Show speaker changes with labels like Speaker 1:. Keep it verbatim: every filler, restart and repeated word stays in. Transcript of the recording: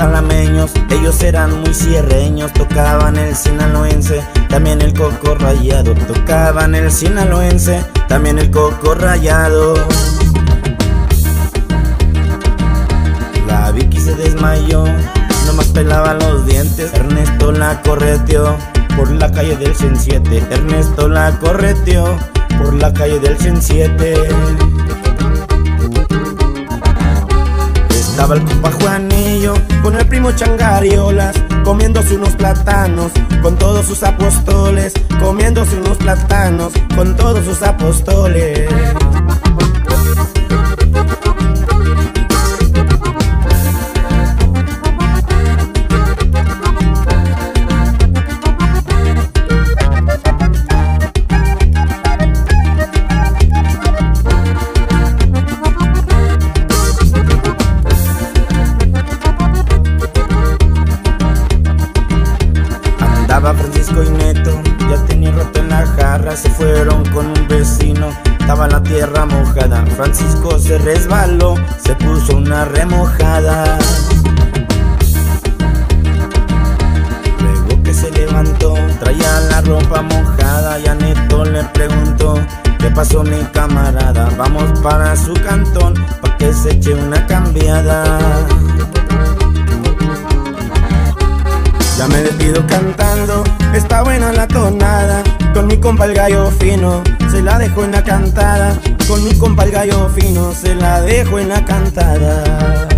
Speaker 1: jalameños, ellos eran muy cierreños. Tocaban el sinaloense, también el coco rayado. Tocaban el sinaloense, también el coco rayado. La Vicky se desmayó, nomás pelaba los dientes. Ernesto la correteó por la calle del cien siete. Ernesto la correteó por la calle del cien siete. Estaba el compa Juanillo con el primo Changariolas, comiéndose unos plátanos con todos sus apóstoles. Comiéndose unos plátanos con todos sus apóstoles. Andaba Francisco y Neto, ya tenía roto en la jarra. Se fueron con un vecino, estaba la tierra mojada. Francisco se resbaló, se puso una remojada. Luego que se levantó, traía la ropa mojada. Y a Neto le preguntó: ¿qué pasó, mi camarada? Vamos para su cantón, pa' que se eche una cambiada. Ya me despido cantando, está buena la tonada. Con mi compa el gallo fino, se la dejo en la cantada. Con mi compa el gallo fino, se la dejo en la cantada.